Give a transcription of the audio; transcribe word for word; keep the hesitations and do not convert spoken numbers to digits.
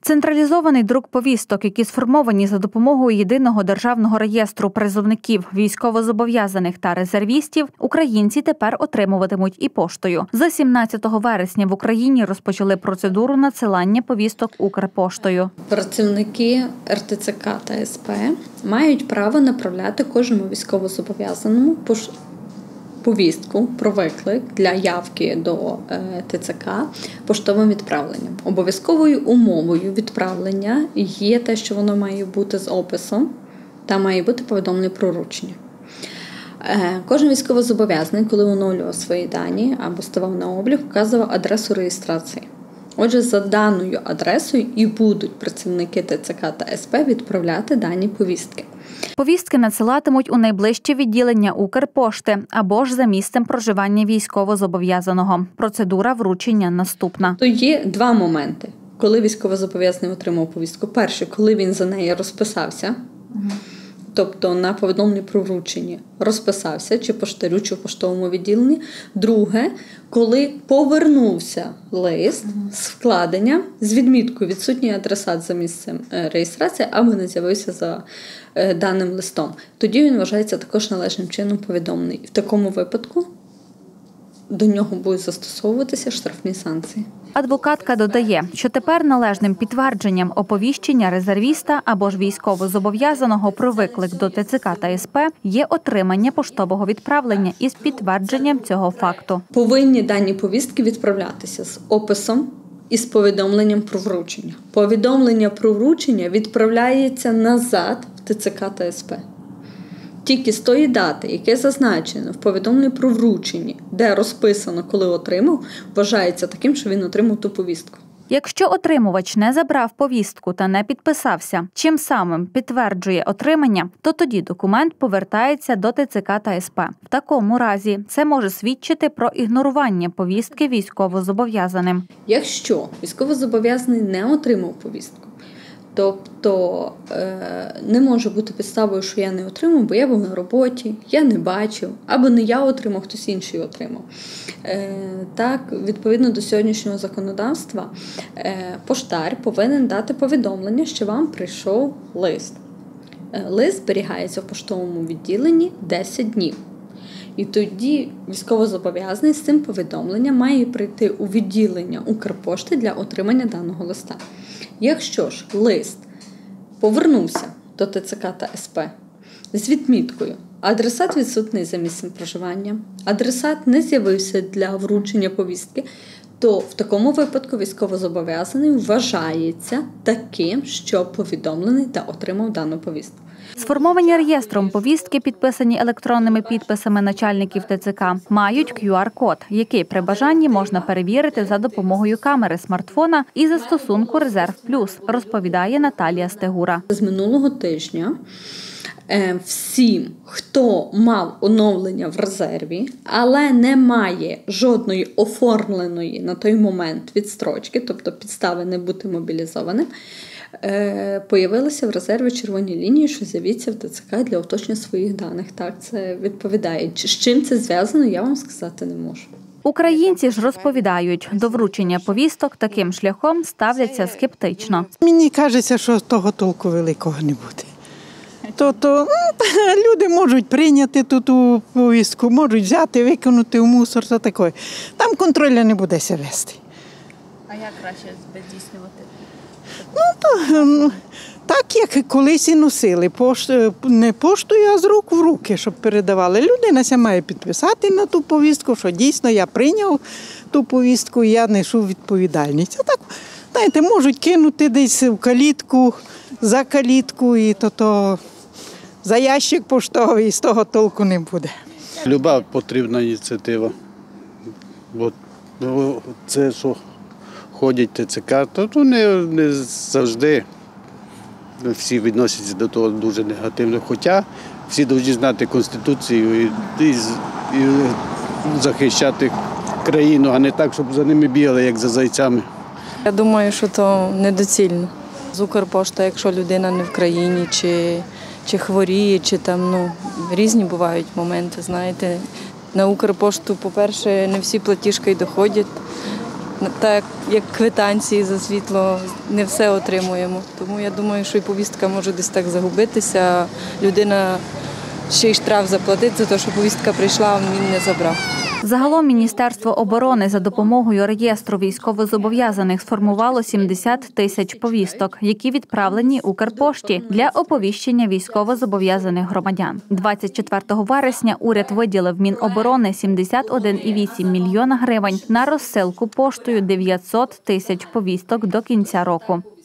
Централізований друк повісток, які сформовані за допомогою єдиного державного реєстру призовників, військовозобов'язаних та резервістів, українці тепер отримуватимуть і поштою. За сімнадцятого вересня в Україні розпочали процедуру надсилання повісток Укрпоштою. Працівники ер те це ка та ес пе мають право направляти кожному військовозобов'язаному повістку про виклик для явки до те це ка поштовим відправленням. Обов'язковою умовою відправлення є те, що воно має бути з описом та має бути повідомлення про вручення. Кожен військовозобов'язаний, коли оновлював свої дані або ставав на облік, вказував адресу реєстрації. Отже, за даною адресою і будуть працівники те це ка та ес пе відправляти дані повістки. Повістки надсилатимуть у найближче відділення Укрпошти або ж за місцем проживання військовозобов'язаного. Процедура вручення наступна. То є два моменти, коли військовозобов'язаний отримав повістку. Перший, коли він за неї розписався, угу. тобто на повідомленні про вручення розписався, чи поштарю, чи в поштовому відділенні. Друге, коли повернувся лист угу. з вкладенням, з відміткою відсутній адресат за місцем реєстрації, або не з'явився за даним листом. Тоді він вважається також належним чином повідомлений. І в такому випадку до нього будуть застосовуватися штрафні санкції. Адвокатка додає, що тепер належним підтвердженням оповіщення резервіста або ж військовозобов'язаного про виклик до те це ка та ес пе є отримання поштового відправлення із підтвердженням цього факту. Повинні дані повістки відправлятися з описом і з повідомленням про вручення. Повідомлення про вручення відправляється назад в те це ка та ес пе. Тільки з тої дати, яке зазначено в повідомленні про вручення, де розписано, коли отримав, вважається таким, що він отримав ту повістку. Якщо отримувач не забрав повістку та не підписався, чим самим підтверджує отримання, то тоді документ повертається до те це ка та ес пе. В такому разі це може свідчити про ігнорування повістки військовозобов'язаним. Якщо військовозобов'язаний не отримав повістку, тобто не може бути підставою, що я не отримав, бо я був на роботі, я не бачив, або не я отримав, хтось інший отримав. Так, відповідно до сьогоднішнього законодавства, поштар повинен дати повідомлення, що вам прийшов лист. Лист зберігається в поштовому відділенні десять днів. І тоді військовозобов'язаний з цим повідомленням має прийти у відділення Укрпошти для отримання даного листа. Якщо ж лист повернувся до те це ка та ес пе з відміткою адресат відсутний за місцем проживання, адресат не з'явився для вручення повістки, то в такому випадку військовозобов'язаний вважається таким, що повідомлений та отримав дану повістку. Сформовані реєстром повістки, підписані електронними підписами начальників те це ка, мають кю ар код, який при бажанні можна перевірити за допомогою камери смартфона і застосунку «Резерв плюс», розповідає Наталія Стегура. З минулого тижня всім, хто мав оновлення в резерві, але не має жодної оформленої на той момент відстрочки, тобто підстави не бути мобілізованим, появилися в резерві червоні лінії, що з'явіться в те це ка для уточнення своїх даних. Так, це відповідає. З чим це зв'язано, я вам сказати не можу. Українці ж розповідають, до вручення повісток таким шляхом ставляться скептично. Мені кажеться, що того толку великого не буде. Тобто люди можуть прийняти ту повістку, можуть взяти, викинути в мусор, то таке. Там контролю не буде ся вести. А як краще здійснювати? Ну, то, так, як колись і носили. Пошт, не поштою, а з рук в руки, щоб передавали. Людина ся має підписати на ту повістку, що дійсно я прийняв ту повістку, і я несу відповідальність. А так, знаєте, можуть кинути десь в калітку, за калітку, і то, то за ящик поштовий, з того толку не буде. Люба потрібна ініціатива. Бо це, що ходять те це ка, то не, не завжди всі відносяться до того дуже негативно. Хоча всі повинні знати Конституцію і, і, і захищати країну, а не так, щоб за ними бігали, як за зайцями. Я думаю, що це недоцільно. З Укрпошти, якщо людина не в країні, чи, чи хворіє, чи там, ну, різні бувають моменти, знаєте. На Укрпошту, по-перше, не всі платіжки й доходять. так як квитанції за світло, не все отримуємо. Тому я думаю, що і повістка може десь так загубитися, людина ще й штраф заплатить за те, що повістка прийшла, а він не забрав. Загалом Міністерство оборони за допомогою реєстру військовозобов'язаних сформувало сімдесят тисяч повісток, які відправлені Укрпошті для оповіщення військовозобов'язаних громадян. двадцять четвертого вересня уряд виділив Міноборони сімдесят один цілих вісім мільйона гривень на розсилку поштою дев'ятсот тисяч повісток до кінця року.